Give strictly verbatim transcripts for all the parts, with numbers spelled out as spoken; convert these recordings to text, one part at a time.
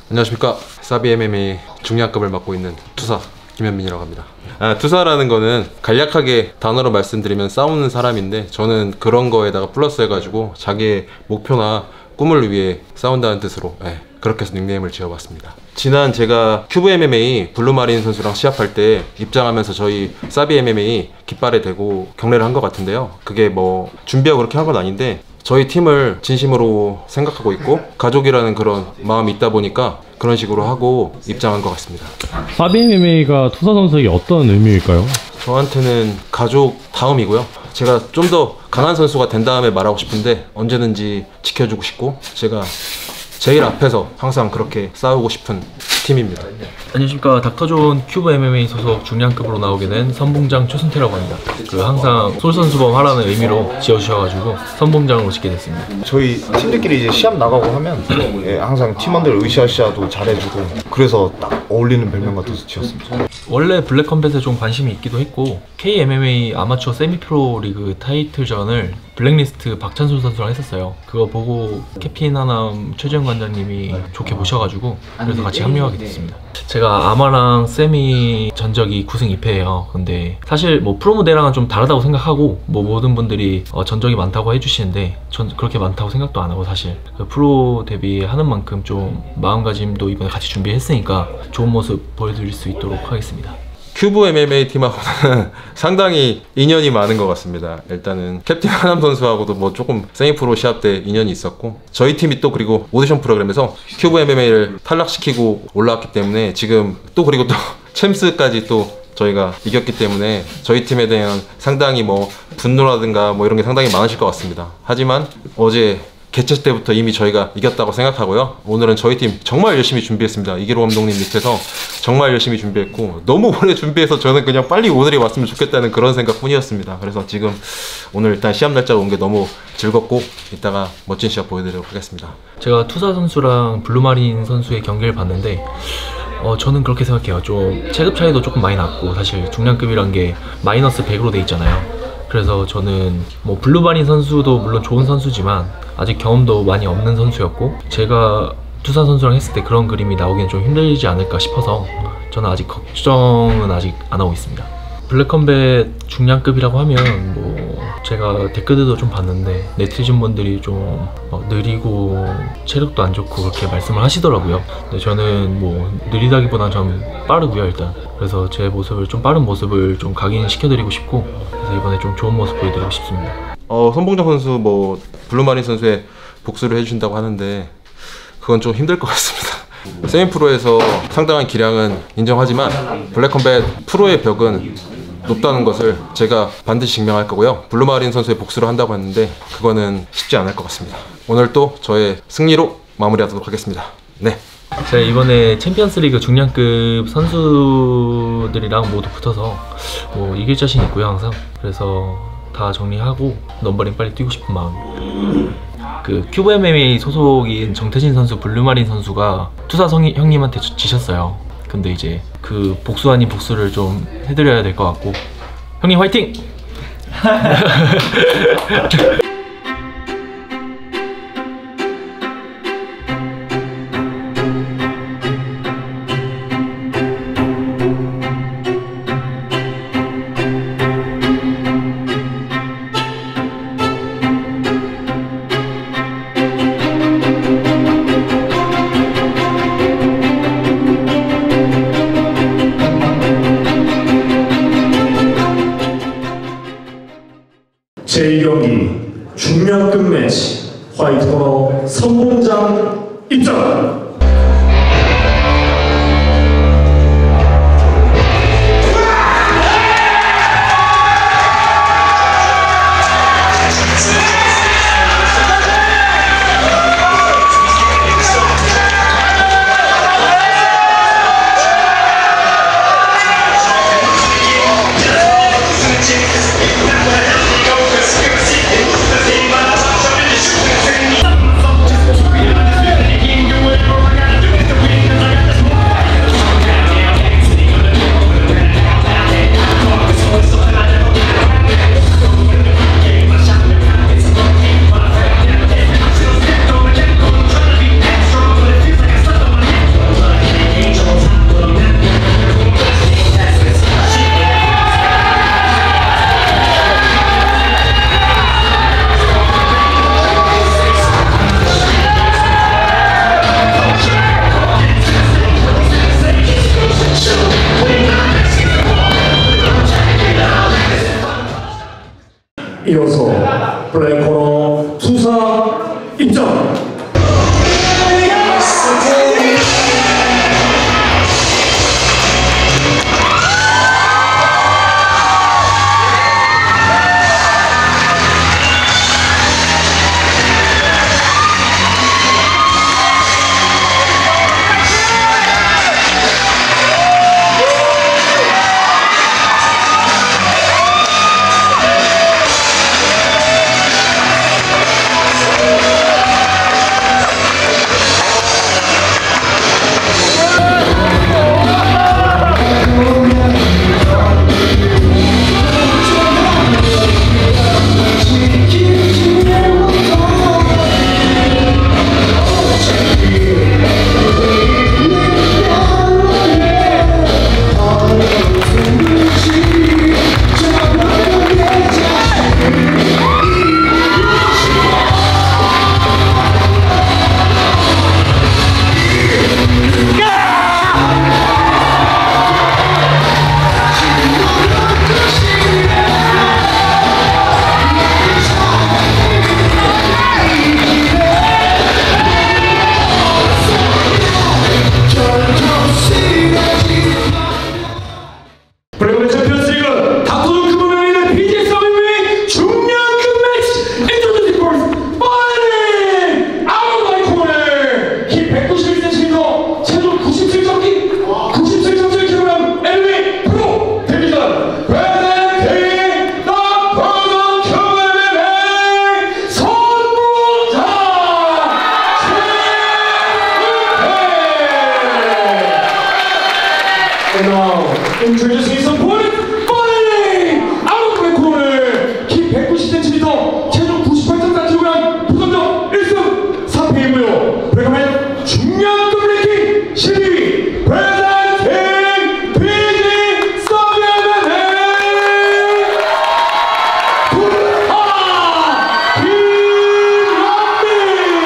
안녕하십니까. 사비 엠엠에이 중량급을 맡고 있는 투사 김현민이라고 합니다. 아, 투사라는 거는 간략하게 단어로 말씀드리면 싸우는 사람인데, 저는 그런 거에다가 플러스 해가지고 자기의 목표나 꿈을 위해 싸운다는 뜻으로 네, 그렇게 해서 닉네임을 지어봤습니다. 지난 제가 큐브 엠엠에이 블루마린 선수랑 시합할 때 입장하면서 저희 사비 엠엠에이 깃발에 대고 경례를 한 것 같은데요, 그게 뭐 준비하고 그렇게 한 건 아닌데 저희 팀을 진심으로 생각하고 있고 가족이라는 그런 마음이 있다 보니까 그런 식으로 하고 입장한 것 같습니다. 사비 엠엠에이가 투사 선수에게 어떤 의미일까요? 저한테는 가족 다음이고요. 제가 좀 더 강한 선수가 된 다음에 말하고 싶은데 언제든지 지켜주고 싶고 제가 제일 앞에서 항상 그렇게 싸우고 싶은 팀입니다. 안녕하십니까. 닥터존 큐브 엠엠에이 소속 중량급으로 나오게 된 선봉장 최순태라고 합니다. 그 항상 솔선수범 하라는 의미로 지어주셔가지고 선봉장으로 짓게 됐습니다. 저희 팀들끼리 이제 시합 나가고 하면 예, 항상 팀원들 으쌰으쌰도 잘해주고 그래서 딱 어울리는 별명 같아서 지었습니다. 원래 블랙컴뱃에 좀 관심이 있기도 했고 케이엠엠에이 아마추어 세미프로 리그 타이틀전을 블랙리스트 박찬솔 선수랑 했었어요. 그거 보고 캡틴 하남 최재형 관장님이 좋게 보셔가지고 그래서 같이 합류하게 됐습니다. 제가 아마랑 세미 전적이 구 승 이 패예요. 근데 사실 뭐 프로 무대랑은 좀 다르다고 생각하고 뭐 모든 분들이 어 전적이 많다고 해주시는데 전 그렇게 많다고 생각도 안 하고, 사실 그 프로 데뷔하는 만큼 좀 마음가짐도 이번에 같이 준비했으니까 좋은 모습 보여드릴 수 있도록 하겠습니다. 큐브 엠엠에이 팀하고는 상당히 인연이 많은 것 같습니다. 일단은 캡틴 하남 선수하고도 뭐 조금 세미프로 시합 때 인연이 있었고, 저희 팀이 또 그리고 오디션 프로그램에서 큐브 엠엠에이를 탈락시키고 올라왔기 때문에 지금 또 그리고 또 챔스까지 또 저희가 이겼기 때문에 저희 팀에 대한 상당히 뭐 분노라든가 뭐 이런 게 상당히 많으실 것 같습니다. 하지만 어제 개최 때부터 이미 저희가 이겼다고 생각하고요. 오늘은 저희 팀 정말 열심히 준비했습니다. 이기로 감독님 밑에서 정말 열심히 준비했고, 너무 오래 준비해서 저는 그냥 빨리 오늘이 왔으면 좋겠다는 그런 생각 뿐이었습니다. 그래서 지금 오늘 일단 시합 날짜가 온 게 너무 즐겁고 이따가 멋진 시합 보여드리도록 하겠습니다. 제가 투사 선수랑 블루마린 선수의 경기를 봤는데 어, 저는 그렇게 생각해요. 좀 체급 차이도 조금 많이 났고, 사실 중량급이란 게 마이너스 백으로 돼 있잖아요. 그래서 저는 뭐 블루마린 선수도 물론 좋은 선수지만 아직 경험도 많이 없는 선수였고, 제가 투사 선수랑 했을 때 그런 그림이 나오기엔 좀 힘들지 않을까 싶어서 저는 아직 걱정은 아직 안 하고 있습니다. 블랙컴뱃 중량급이라고 하면 뭐 제가 댓글들도 좀 봤는데 네티즌 분들이 좀 어, 느리고 체력도 안 좋고 그렇게 말씀을 하시더라고요. 근데 저는 뭐 느리다기보다는 좀 빠르고요 일단. 그래서 제 모습을 좀 빠른 모습을 좀 각인시켜드리고 싶고, 그래서 이번에 좀 좋은 모습 보여드리고 싶습니다. 어, 선봉장 선수 뭐 블루마린 선수의 복수를 해주신다고 하는데 그건 좀 힘들 것 같습니다. 세미프로에서 상당한 기량은 인정하지만 블랙컴뱃 프로의 벽은 높다는 것을 제가 반드시 증명할 거고요. 블루마린 선수의 복수를 한다고 했는데 그거는 쉽지 않을 것 같습니다. 오늘 또 저의 승리로 마무리하도록 하겠습니다. 네. 제가 이번에 챔피언스리그 중량급 선수들이랑 모두 붙어서 뭐 이길 자신 있고요 항상. 그래서 다 정리하고 넘버링 빨리 뛰고 싶은 마음입니다. 그 큐브 엠엠에이 소속인 정태진 선수, 블루마린 선수가 투사 성이, 형님한테 지셨어요. 근데 이제 그 복수 아닌 복수를 좀 해드려야 될 것 같고, 형님 화이팅! 제이 경기 이어서 블랙코너 투사 입장. 블랙코너 챔피언스리그 닥터존 큐브맨의 비제이 서브웨이 중량급 매치 인트로듀싱 퍼스트 파이팅! 아웃 마이 코너 키 백구십일 센티미터 체중 구십칠 점 칠 구십칠 점 칠 킬로그램 엘비 프로 데뷔전 프레젠팅 닥터존 큐브맨의 선무자 최은태. And now introducing some point fighting 아웃 블랙코너 키 백구십 센티미터 체중 구십팔 점 사 킬로그램 부선적 일 승 사 패이고요. 블랙코너 중량급 랭킹 십 위 프레젠팅 비지 서브웨이 불하 김현민.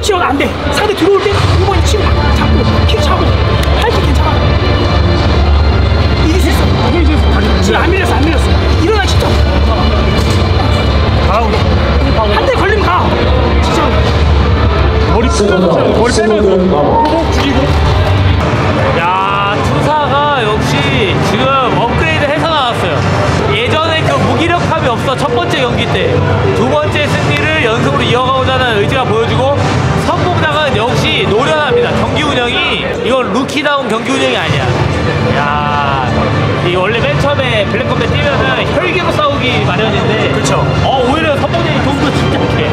치러 안 돼. 상대 들어올 때 이번에 치고 잡고 킥 차고 할 때 괜찮아. 이길 수 있어. 지금 안 밀렸어, 안 밀렸어. 일어나 진짜. 한 대 걸리면 가. 진짜. 머리 빼면서 머리 빼면서 죽이고. 야, 투사가 역시 지금 업그레이드 해서 나왔어요. 예전에 그 무기력함이 없어. 첫 번째 경기 때 두 번째 승리를 연속으로 이어가고자 하는 의지가 보여주고, 선봉장은 역시 노련합니다. 경기 운영이 이건 루키다운 경기 운영이 아니야. 야, 이 원래 맨 처음에 블랙컴뱃 뛰면은 혈기로 싸우기 마련인데, 그렇죠. 어 오히려 선봉장이 동도 진짜 해.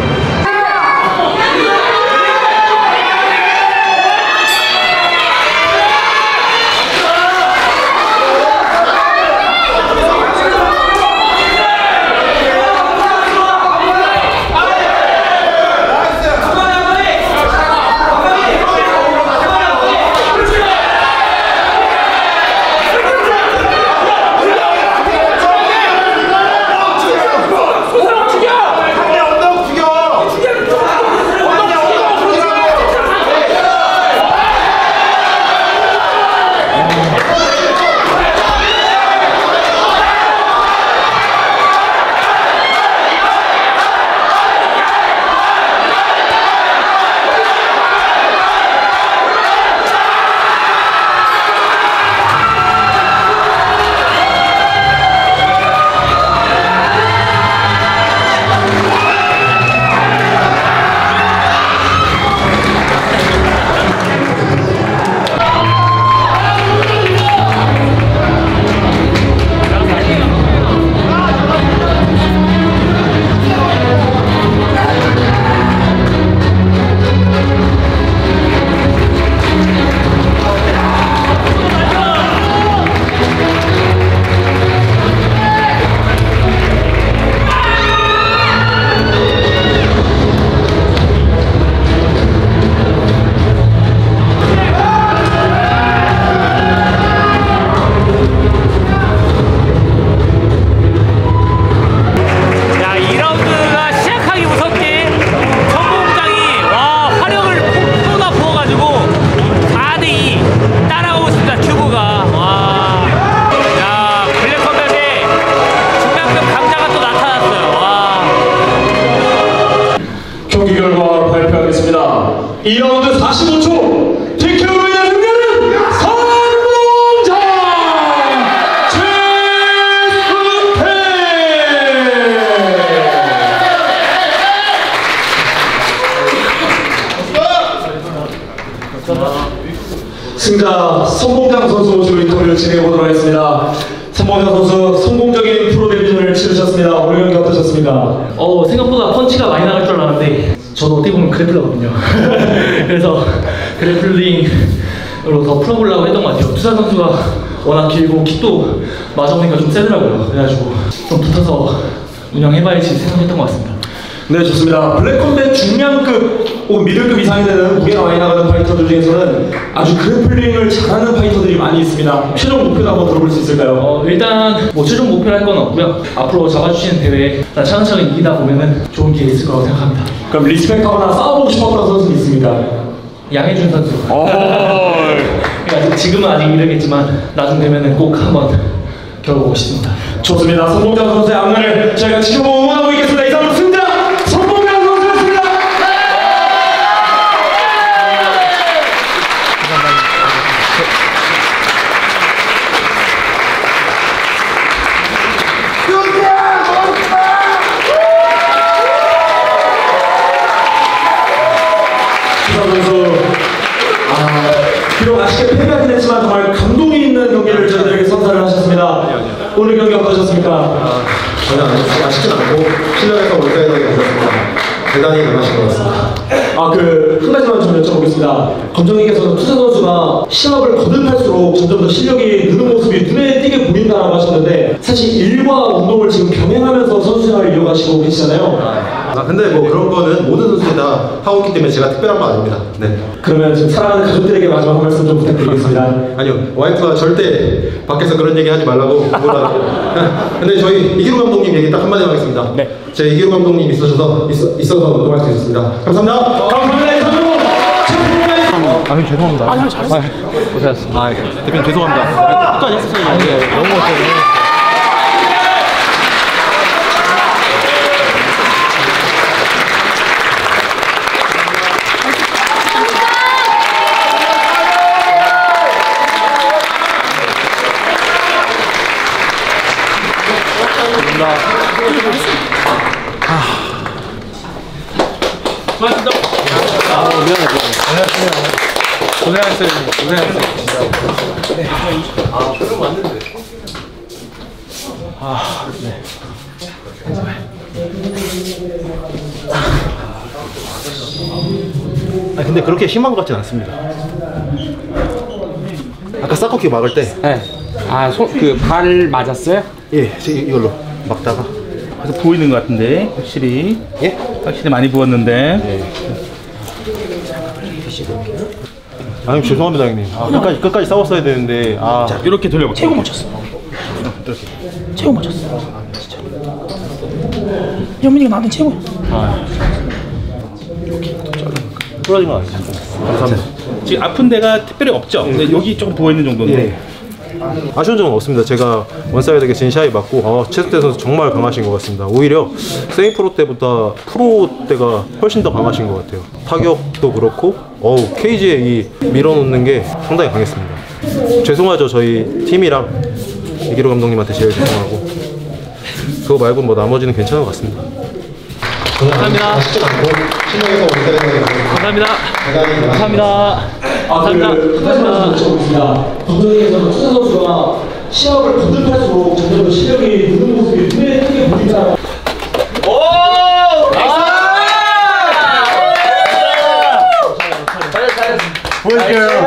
이 라운드 사십오 초 티케이오로 인한 승리는 선봉장 최승태. 승자 선봉장 선수 모시고 인터뷰를 진행해 보도록 하겠습니다. 선봉장 선수 성공적인 프로 데뷔전을 치르셨습니다. 오늘 경기 어떠셨습니까? 어 생각보다 펀치가 많이 나갈 줄 알았는데 저도 어떻게 보면 그래플러거든요. 그래서 그래플링으로 더 풀어보려고 했던 것 같아요. 투사 선수가 워낙 길고 킥도 맞아오니까 좀 세더라고요. 그래가지고 좀 붙어서 운영해봐야지 생각했던 것 같습니다. 네, 좋습니다. 블랙컴뱃 중량급 혹은 미들급 이상이 되는 무게가 많이 나가는 파이터들 중에서는 아주 그래플링을 잘하는 파이터들이 많이 있습니다. 최종 목표도 한번 들어볼 수 있을까요? 어, 일단 뭐 최종 목표를 할 건 없고요. 앞으로 잡아주시는 대회에 차근차근 이기다 보면은 좋은 기회 있을 거라고 생각합니다. 그럼 리스펙하거나 싸워보고 싶었던 선수는 있습니까? 양해준 선수. 그러니까 지금은 아직 이르겠지만 나중 되면은 꼭 한번 겨뤄보고 싶습니다. 좋습니다. 선봉장 선수의 앞날을 저희가 지켜보고 응원하고 있겠습니다. 이상으로 승자 선봉장 선수였습니다. 선수, 아, 비록 아쉽게 패배하긴 했지만 정말 감동이 있는 경기를 저희들에게 선사를 하셨습니다. 오늘 경기 어떠셨습니까? 아, 전혀 안 아쉽- 아쉽진 않고 실력에서 올라가게 되었습니다. 대단히 강하신 것 같습니다. 아, 그, 한 가지만 좀 여쭤보겠습니다. 검정님께서는 투사 선수가 시합을 거듭할수록 점점 더 실력이 느는 모습이 눈에 띄게 보인다라고 하셨는데, 사실 일과 운동을 지금 병행하면서 선수 생활을 이어가시고 계시잖아요. 아, 근데 뭐 그런 거는 모든 선수들이 다 하고 있기 때문에 제가 특별한 건 아닙니다. 네. 그러면 지금 사랑하는 가족들에게 마지막 한 말씀 좀 부탁드리겠습니다. 아니요, 와이프가 절대 밖에서 그런 얘기 하지 말라고 뭐라고. 근데 저희 이기루 감독님 얘기 딱 한마디 하겠습니다. 네. 제 이기루 감독님 있으셔서 있어, 있어서 운동할 수 있었습니다. 감사합니다. 감사합니다. 아, 죄송합니다. 아, 잘했어. 고생하셨습니다. 아, 대표님 죄송합니다. 끝까지 했었어요. 아니, 너무 멋져요. 고맙습니다. 아, 미안해. 고생하셨어요. 고생하셨어요. 진짜. 네. 아, 그럼 왔는데. 아, 네. 아, 근데 그렇게 심한 것 같진 않습니다. 아까 사커킥 막을 때. 네. 아, 그 발 맞았어요? 예, 이걸로 막다가. 그래서 보이는 것 같은데 확실히. 예? 확실히 많이 부었는데. 예. 아, 형님 죄송합니다, 형님. 아, 끝까지 끝까지 싸웠어야 되는데. 아. 자, 이렇게 돌려볼게요. 최고 못 쳤어. 이렇게. 최고 못 쳤어. 진짜. 현민이가 나한테 최고야. 아. 이렇게 부러진 건 아니죠. 감사합니다. 지금 아픈 데가 특별히 없죠? 예. 근데 여기 조금 부어 있는 정도인데. 예. 아쉬운 점은 없습니다. 제가 원사이드에게 진시하이 맞고 어, 최수태 선수 정말 강하신 것 같습니다. 오히려 세미프로 때보다 프로 때가 훨씬 더 강하신 것 같아요. 타격도 그렇고 어우 케이지에 이 밀어놓는 게 상당히 강했습니다. 죄송하죠. 저희 팀이랑 이기로 감독님한테 제일 죄송하고 그거 말고 뭐 나머지는 괜찮은 것 같습니다. 감사합니다. 감사합니다. 감사합니다. 감사합니다. 정정에서는 투자 선수가 시합을 거듭할수록 점점 실력이 느는 모습이 눈에 띄게 보인다. 보여줄게요.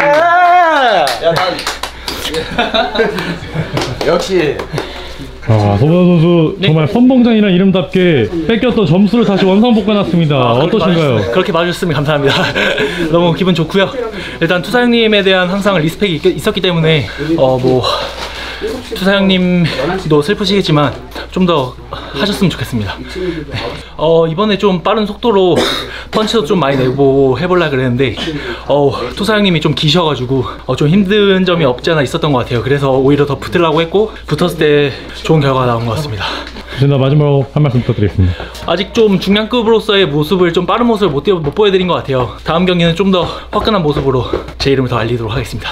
역시. 아, 서보현 선수 정말 선봉장이란 이름답게 뺏겼던 점수를 다시 원상복구해놨습니다. 아, 그렇게 어떠신가요? 봐주셨- 그렇게 봐주셨으면 감사합니다. 너무 기분 좋고요. 일단 투사 형님에 대한 항상 리스펙이 있, 있었기 때문에 어 뭐 투사 형님도 슬프시겠지만 좀 더 하셨으면 좋겠습니다. 네. 어 이번에 좀 빠른 속도로 펀치도 좀 많이 내고 해보려 그랬는데 어 투사 형님이 좀 기셔가지고 어, 좀 힘든 점이 없지 않아 있었던 것 같아요. 그래서 오히려 더 붙으려고 했고 붙었을 때 좋은 결과가 나온 것 같습니다. 진짜 마지막으로 한 말씀 부탁드리겠습니다. 아직 좀 중량급으로서의 모습을 좀 빠른 모습을 못, 못 보여드린 것 같아요. 다음 경기는 좀 더 화끈한 모습으로 제 이름을 더 알리도록 하겠습니다.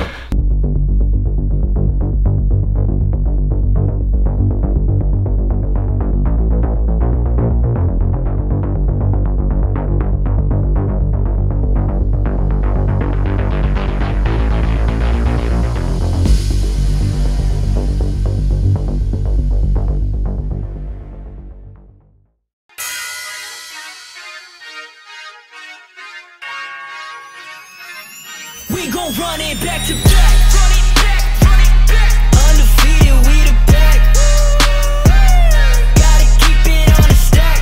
We gon' run it back to back, run it back, run it back. Undefeated, we the back. Gotta keep it on the stack.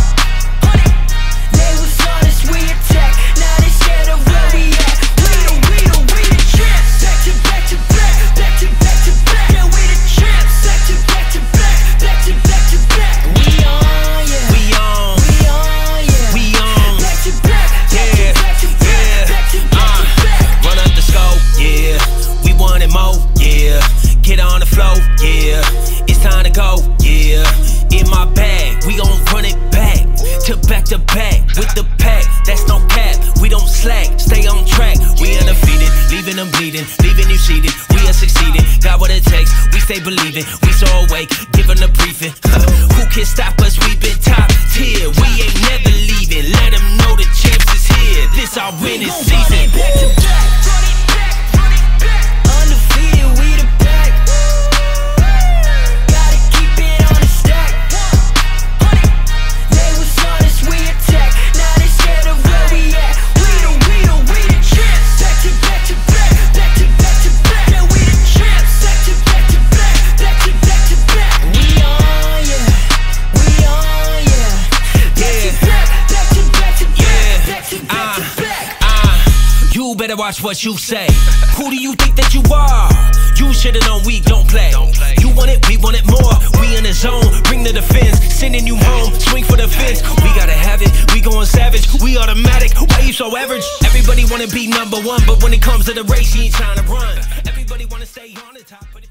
They was honest, we attack. Now they scared of where we at. We the, we the, we the champs. Back to back to back, back to back to back. Yeah, we the champs. Back to back to back, back to back to back. We on, yeah. We on, we on, yeah. We on. Back to back, back to back to back, back to back to back. Run up the scope, yeah. We want it more, yeah. Get on the floor, yeah. It's time to go, yeah. In my bag, we gon' run it back. To back to back with the pack. That's no cap. We don't slack, stay on track. We undefeated, leaving them bleeding, leaving you cheated. We are succeeding, got what it takes. We stay believing, we so awake, giving a briefing. Who can stop us? We been top tier. We ain't never leaving. Let them know the champs is here. This our winning season. Back to back. Undefeated, we the back. Gotta keep it on the stack. They was honest, we attack. Now they scared of where we at. We the, we the, we the champs. Back to back to back, back to back to back. Yeah, we the champs. Back to back to back, back to back to back. We on, yeah. We on, yeah. Back to back, back to back to back, back to back to back. You better watch what you say. Who do you think that you are? You should've known we don't play. You want it, we want it more. We in the zone, bring the defense. Sending you home, swing for the fence. We gotta have it, we going savage. We automatic, why you so average. Everybody wanna be number one, but when it comes to the race, she ain't trying to run. Everybody wanna stay on the top, but